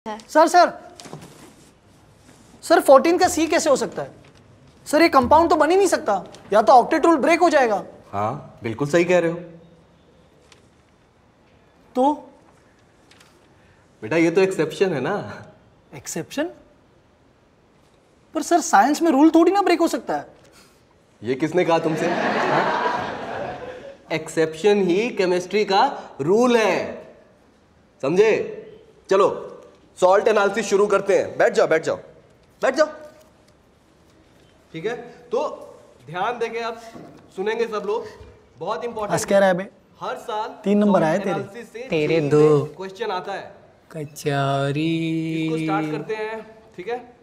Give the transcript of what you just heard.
Sir sir sir 14 का सी कैसे हो सकता है? सर ये कंपाउंड तो बन ही नहीं सकता, या तो ऑक्टेट रूल ब्रेक हो जाएगा। हाँ बिल्कुल सही कह रहे हो। तो बेटा ये तो एक्सेप्शन है ना। एक्सेप्शन? पर सर साइंस में रूल थोड़ी ना ब्रेक हो सकता है। ये किसने कहा तुमसे? एक्सेप्शन ही केमिस्ट्री का रूल है, समझे? चलो सॉल्ट एनालिसिस शुरू करते हैं। बैठ जाओ बैठ जाओ बैठ जाओ। ठीक है, तो ध्यान देके आप सुनेंगे सब लोग, बहुत इंपॉर्टेंट। कह रहा है बे, हर साल 3 नंबर आए तेरे। तेरे 2 क्वेश्चन आता है। कचौरी। इसको स्टार्ट करते हैं, ठीक है?